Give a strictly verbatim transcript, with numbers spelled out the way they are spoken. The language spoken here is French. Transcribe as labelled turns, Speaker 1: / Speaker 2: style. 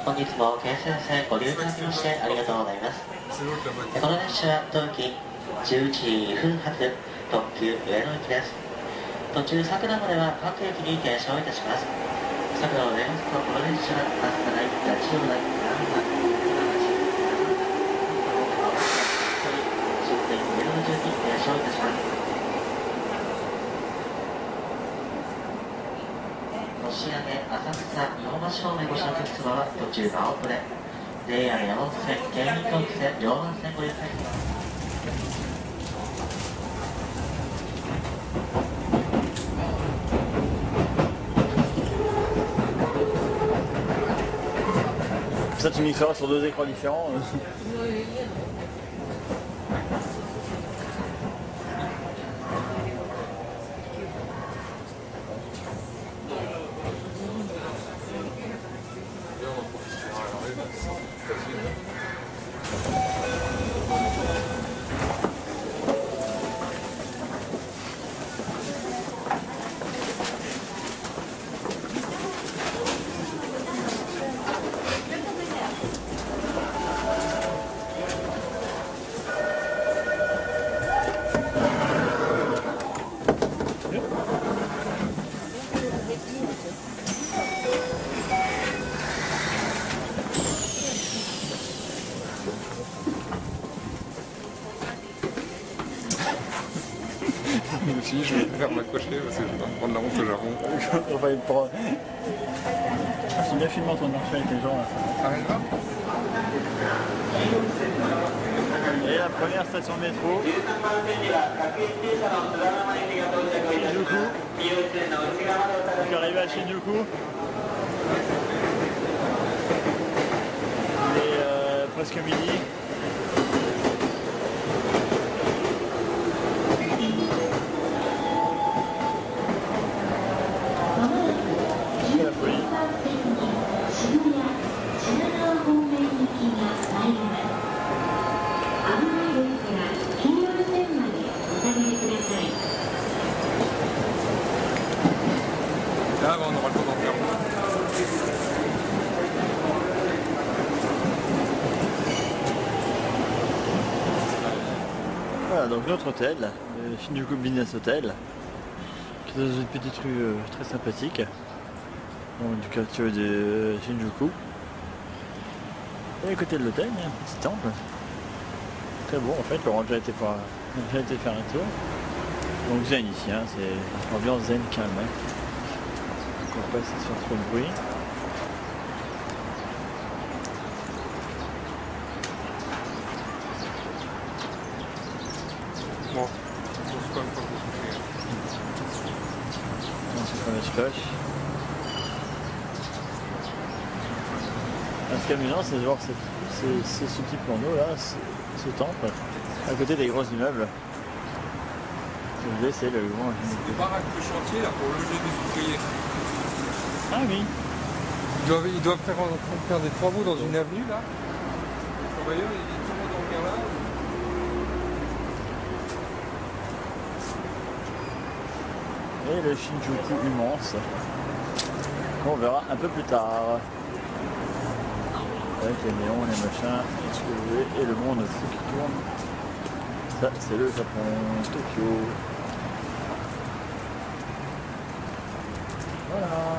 Speaker 1: 本日も京成線ご利用いただきましてありがとうございます。この列車は当機じゅういちじにふん発特急上野行きです。途中佐久名までは各駅に停車をいたします。佐久名を出ますとこの列車は飛鳥台、八千代台、難波、終点上野順に停車をいたします。押上、浅草、日本橋方面ご乗客様は途中青プレ、ジェイアール 山手線、京浜東北線、両南線ご利用ください。
Speaker 2: Ça, tu mixeras sur deux écrans différents.
Speaker 3: Moi aussi, je vais faire m'accrocher parce que je vais prendre la honte au Japon.
Speaker 2: On va être pour... C'est bien filmé en train de marcher avec les gens là.
Speaker 3: Arrive là.
Speaker 2: Et la première station de métro. Shinjuku. Donc arrivé à Shinjuku. Il est euh, presque midi.
Speaker 3: Là, on aura le temps d'en faire.
Speaker 2: Voilà, donc notre hôtel, le Shinjuku Business Hotel, qui est dans une petite rue euh, très sympathique, donc, du quartier de Shinjuku. Et à côté de l'hôtel, il y a un petit temple. Très beau en fait, Laurent a déjà été, voir, a déjà été faire un tour. Donc zen ici, hein, c'est l'ambiance zen calme. Hein. Donc on va pas essayer de faire trop de bruit.
Speaker 3: Bon, on se calme pas pour se coucher.
Speaker 2: On se fait la splash. Ce qui est amusant, c'est de voir ce, ce, ce, ce petit plan d'eau là, ce, ce temple, à côté des gros immeubles. Vous voyez, c'est le grand.
Speaker 3: C'est des baraques de chantier là pour loger des ouvriers.
Speaker 2: Ah oui.
Speaker 3: Ils doivent, ils doivent faire, en train de faire des travaux dans une avenue là. Les travailleurs, ils sont tout le monde dormir là.
Speaker 2: Et le Shinjuku immense, qu'on verra un peu plus tard. Avec les néons, les machins, et ce que vous voulez, et le monde fou qui tourne. Ça, c'est le Japon, Tokyo. Voilà.